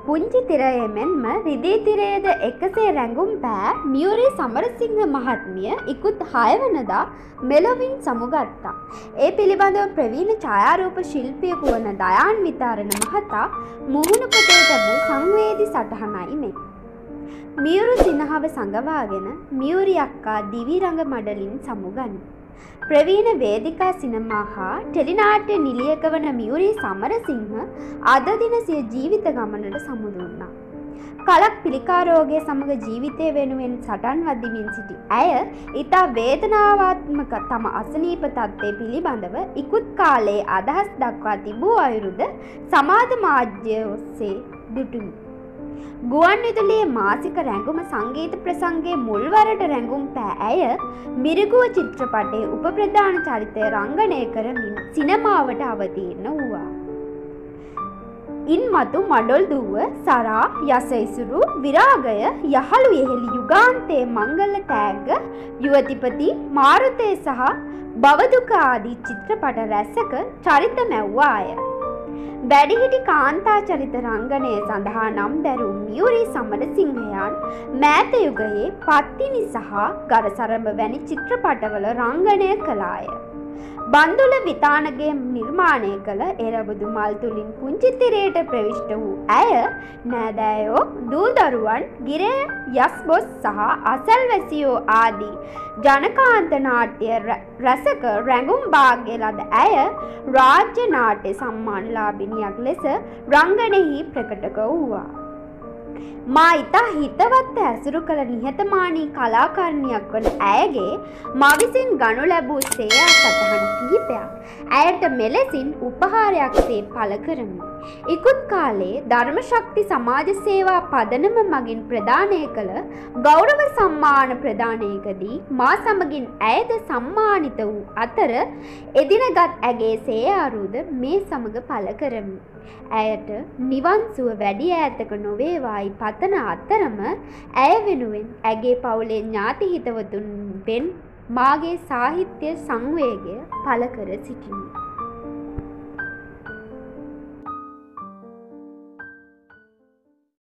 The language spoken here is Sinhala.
පුංචි තිරයේ මෙන්ම රිදී තිරයේද එකසේ රැඟුම් පෑ මියුරි සමරසිංහ මහත්මිය ඉකුත් 6 වනදා මෙලොවින් සමුගත්තා. ඒ පිළිබඳව ප්‍රවීණ ඡායාරූප ශිල්පියෙකු වන දයාන් විතාරණ මහතා මුහුණ පොතේ තබූ සංවේදී සටහනයි මේ. මියුරු සිනහව සඟවාගෙන මියුරි අක්කා දිවි රඟ මඩලින් සමුගනි. ප්‍රවීණ වේදිකා සිනමා හා ටෙලිනාට්‍ය නිලියක වන මියුරි සමරසිංහ අද දින සිය ජීවිත ගමනට සමුදුන්නා. කලක් පිළිකා රෝගය සමග ජීවිතය වෙනුවෙන් සටන් වදිමින් සිටි ඇය ඉතා වේදනාත්මක තම අසනීප තත්ත්වය පිළිබඳව ඉකුත් කාලයේ අදහස් දක්වා තිබූ අයුරුද සමාජ මාධ්‍ය ඔස්සේ දුටුනි. ගුවන් විදුලියේ මාසික රැඟුම සංගීත ප්‍රසංගයේ මුල්වරට රැඟුම් පෑ ඇය මිරිගුව චිත්‍රපටයේ උපප්‍රධාන චරිතය රංගනය කරමින් සිනමාවට අවතීර්ණ වූවා. ඉන්මතු මඩොල් දුව සරා යසයිසුරු විරාගය යහළු යෙහෙලි යුගාන්තයේ මංගල තෑග්ග යුවතිපති මාරුතේ සහ බවදුක ආදී චිත්‍රපට රැසක චරිත මැව්වාය. වැඩිහිටි කාන්තා චරිත රංගනය සඳහා නම් දැරූ මියුරි සමරසිංහයන් මෑත යුගයේ පත්තිනි සහ ගරසරඹ වැනි චිත්‍රපටවල රංගනය කළාය. බන්දුල විතානගේ නිර්මාණය කළ එරබුදු මල් තුලින් පුංචි තිරයට ප්‍රවිෂ්ට වූ ඇය නෑදෑයෝ දූ දරුවන් ගිරේ යස්බොස් සහ අසල්වැසියෝ ආදී ජනකාන්ත නාට්‍ය රසක රැඟුම් භාග්‍ය ලද ඇය රාජ්‍ය නාට්‍ය සම්මානලාභිනියක් ලෙස රංගනයෙහි ප්‍රකට වූවා. මා ඉතා හිතවත් ඇසුරු කළ නිහතමානී කලාකාරණියක් වන ඇයගේ මා විසින් ගනු ලැබූ සේයා සටහන් කිහිපයක් ඇයට මෙලෙසින් උපහාරයක් සේ පළ කරමි. ඉකුත් කාලයේ ධර්ම ශක්ති සමාජ සේවා පදනම මගින් ප්‍රදානය කළ ගෞරව සම්මාන ප්‍රදානයකදී මා සමගින් ඇයද සම්මානිත වූ අතර එදිනගත් ඇගේ සේයාරුද මේ සමග පළ කරමි. ඇයට නිවන් සුව වැඩි ඈතක නොවේවායි පතන අතරම ඇය වෙනුවෙන් ඇගේ පවුලේ ඥාති හිතවතුන් වෙන් මාගේ සාහිත්‍ය සංවේගය පළ කර සිටිමි.